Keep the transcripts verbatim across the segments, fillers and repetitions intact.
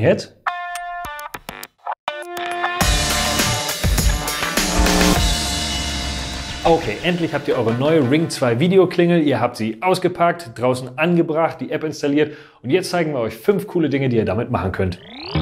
jetzt? Okay, endlich habt ihr eure neue Ring zwei Videoklingel. Ihr habt sie ausgepackt, draußen angebracht, die App installiert und jetzt zeigen wir euch fünf coole Dinge, die ihr damit machen könnt.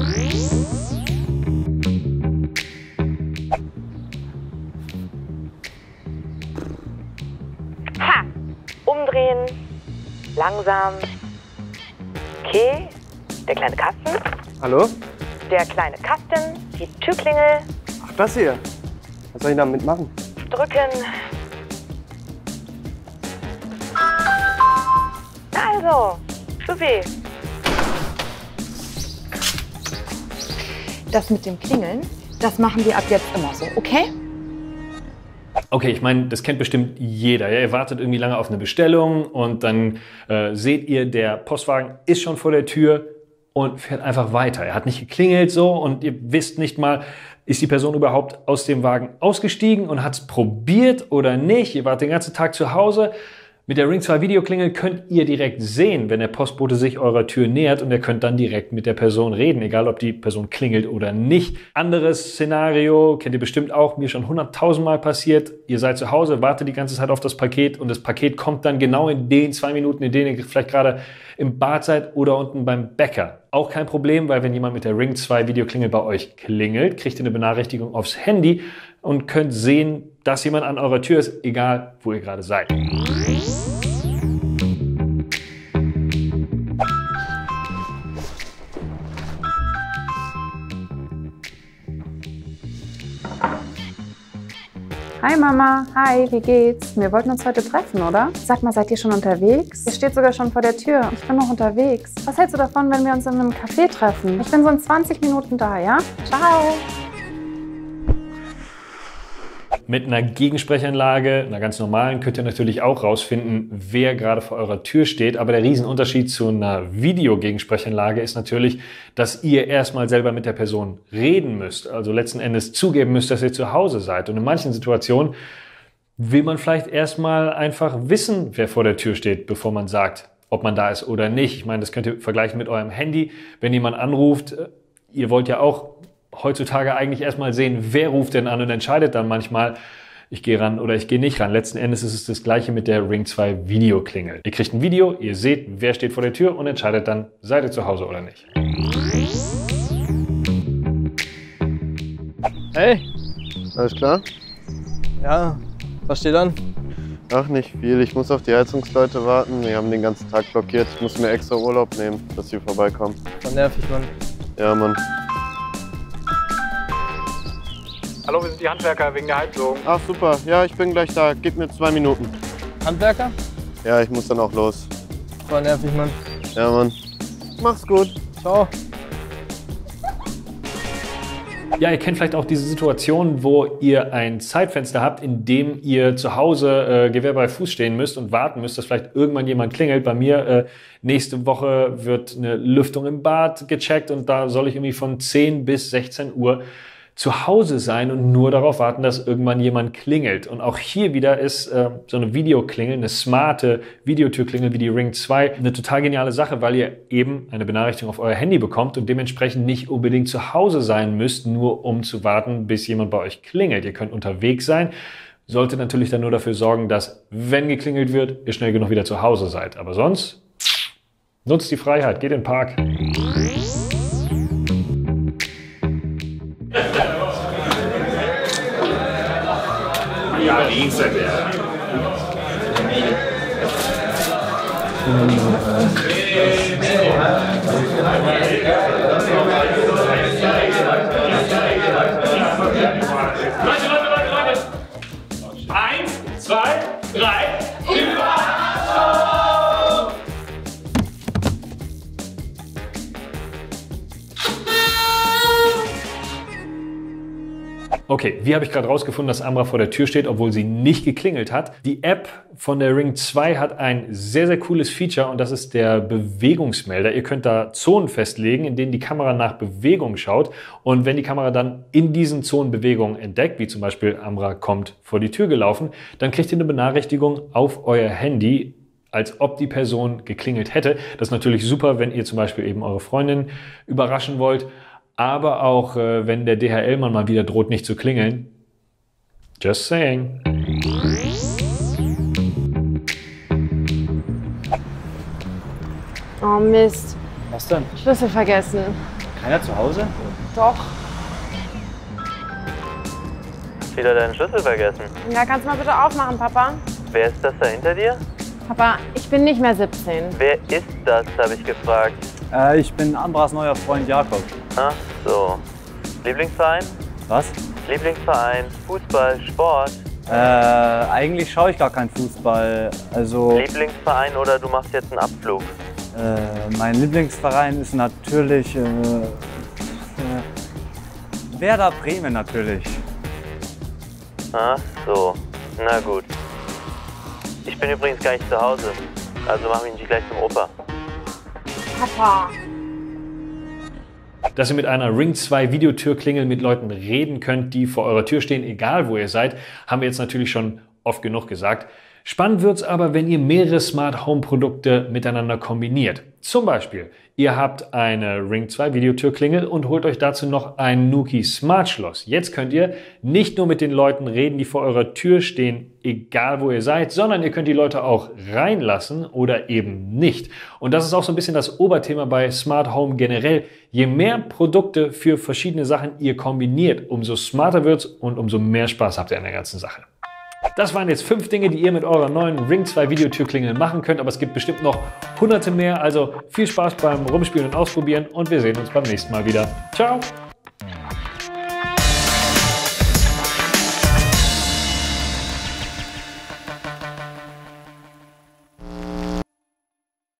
Ha! Umdrehen, langsam. Okay, der kleine Kasten. Hallo? Der kleine Kasten, die Türklingel. Ach, das hier. Was soll ich damit machen? Drücken. Also, supi. Das mit dem Klingeln, das machen wir ab jetzt immer so, okay? Okay, ich meine, das kennt bestimmt jeder. Ja, ihr wartet irgendwie lange auf eine Bestellung und dann äh, seht ihr, der Postwagen ist schon vor der Tür und fährt einfach weiter. Er hat nicht geklingelt so und ihr wisst nicht mal, ist die Person überhaupt aus dem Wagen ausgestiegen und hat es probiert oder nicht. Ihr wart den ganzen Tag zu Hause. Mit der Ring zwei Videoklingel könnt ihr direkt sehen, wenn der Postbote sich eurer Tür nähert und ihr könnt dann direkt mit der Person reden, egal ob die Person klingelt oder nicht. Anderes Szenario, kennt ihr bestimmt auch, mir schon hunderttausendmal passiert. Ihr seid zu Hause, wartet die ganze Zeit auf das Paket und das Paket kommt dann genau in den zwei Minuten, in denen ihr vielleicht gerade im Bad seid oder unten beim Bäcker. Auch kein Problem, weil wenn jemand mit der Ring zwei Videoklingel bei euch klingelt, kriegt ihr eine Benachrichtigung aufs Handy und könnt sehen, dass jemand an eurer Tür ist, egal wo ihr gerade seid. Hi Mama, hi, wie geht's? Wir wollten uns heute treffen, oder? Sag mal, seid ihr schon unterwegs? Ihr steht sogar schon vor der Tür. Ich bin noch unterwegs. Was hältst du davon, wenn wir uns in einem Café treffen? Ich bin so in zwanzig Minuten da, ja? Ciao! Mit einer Gegensprechanlage, einer ganz normalen, könnt ihr natürlich auch rausfinden, wer gerade vor eurer Tür steht. Aber der Riesenunterschied zu einer Videogegensprechanlage ist natürlich, dass ihr erstmal selber mit der Person reden müsst. Also letzten Endes zugeben müsst, dass ihr zu Hause seid. Und in manchen Situationen will man vielleicht erstmal einfach wissen, wer vor der Tür steht, bevor man sagt, ob man da ist oder nicht. Ich meine, das könnt ihr vergleichen mit eurem Handy. Wenn jemand anruft, ihr wollt ja auch heutzutage eigentlich erstmal sehen, wer ruft denn an und entscheidet dann manchmal, ich gehe ran oder ich gehe nicht ran. Letzten Endes ist es das Gleiche mit der Ring zwei Videoklingel. Ihr kriegt ein Video, ihr seht, wer steht vor der Tür und entscheidet dann, seid ihr zu Hause oder nicht. Hey! Alles klar? Ja, was steht an? Ach, nicht viel. Ich muss auf die Heizungsleute warten. Wir haben den ganzen Tag blockiert. Ich muss mir extra Urlaub nehmen, dass sie vorbeikommen. Dann nervig, Mann. Ja, Mann. Hallo, wir sind die Handwerker wegen der Heizung. Ach super, ja, ich bin gleich da. Gib mir zwei Minuten. Handwerker? Ja, ich muss dann auch los. Voll nervig, Mann. Ja, Mann. Mach's gut. Ciao. Ja, ihr kennt vielleicht auch diese Situation, wo ihr ein Zeitfenster habt, in dem ihr zu Hause äh, Gewehr bei Fuß stehen müsst und warten müsst, dass vielleicht irgendwann jemand klingelt. Bei mir äh, nächste Woche wird eine Lüftung im Bad gecheckt und da soll ich irgendwie von zehn bis sechzehn Uhr zu Hause sein und nur darauf warten, dass irgendwann jemand klingelt. Und auch hier wieder ist äh, so eine Videoklingel, eine smarte Videotürklingel wie die Ring zwei eine total geniale Sache, weil ihr eben eine Benachrichtigung auf euer Handy bekommt und dementsprechend nicht unbedingt zu Hause sein müsst, nur um zu warten, bis jemand bei euch klingelt. Ihr könnt unterwegs sein, solltet natürlich dann nur dafür sorgen, dass, wenn geklingelt wird, ihr schnell genug wieder zu Hause seid. Aber sonst nutzt die Freiheit, geht in den Park. Ja, Dienstag, ja. Leute, Leute, Leute, Leute! Eins, zwei, drei, Überraschung! Okay, wie habe ich gerade rausgefunden, dass Amra vor der Tür steht, obwohl sie nicht geklingelt hat? Die App von der Ring zwei hat ein sehr, sehr cooles Feature und das ist der Bewegungsmelder. Ihr könnt da Zonen festlegen, in denen die Kamera nach Bewegung schaut und wenn die Kamera dann in diesen Zonen Bewegungen entdeckt, wie zum Beispiel Amra kommt vor die Tür gelaufen, dann kriegt ihr eine Benachrichtigung auf euer Handy, als ob die Person geklingelt hätte. Das ist natürlich super, wenn ihr zum Beispiel eben eure Freundin überraschen wollt, aber auch äh, wenn der D H L-Mann mal wieder droht, nicht zu klingeln. Just saying. Oh Mist. Was denn? Schlüssel vergessen. Keiner zu Hause? Doch. Wieder deinen Schlüssel vergessen. Ja, kannst du mal bitte aufmachen, Papa? Wer ist das da hinter dir? Papa, ich bin nicht mehr siebzehn. Wer ist das, habe ich gefragt. Äh, ich bin Ambras neuer Freund Jakob. Ach so. Lieblingsverein? Was? Lieblingsverein, Fußball, Sport. Äh, eigentlich schaue ich gar keinen Fußball. Also, Lieblingsverein oder du machst jetzt einen Abflug? äh, mein Lieblingsverein ist natürlich äh, äh, Werder Bremen natürlich. Ach so. Na gut. Ich bin übrigens gar nicht zu Hause. Also mach mich nicht gleich zum Opa. Papa. Dass ihr mit einer Ring zwei Videotürklingel mit Leuten reden könnt, die vor eurer Tür stehen, egal wo ihr seid, haben wir jetzt natürlich schon oft genug gesagt. Spannend wird's aber, wenn ihr mehrere Smart Home Produkte miteinander kombiniert. Zum Beispiel, ihr habt eine Ring zwei Videotürklingel und holt euch dazu noch ein Nuki Smart Schloss. Jetzt könnt ihr nicht nur mit den Leuten reden, die vor eurer Tür stehen, egal wo ihr seid, sondern ihr könnt die Leute auch reinlassen oder eben nicht. Und das ist auch so ein bisschen das Oberthema bei Smart Home generell. Je mehr Produkte für verschiedene Sachen ihr kombiniert, umso smarter wird's und umso mehr Spaß habt ihr an der ganzen Sache. Das waren jetzt fünf Dinge, die ihr mit eurer neuen Ring zwei Videotürklingel machen könnt, aber es gibt bestimmt noch hunderte mehr. Also viel Spaß beim Rumspielen und Ausprobieren und wir sehen uns beim nächsten Mal wieder. Ciao!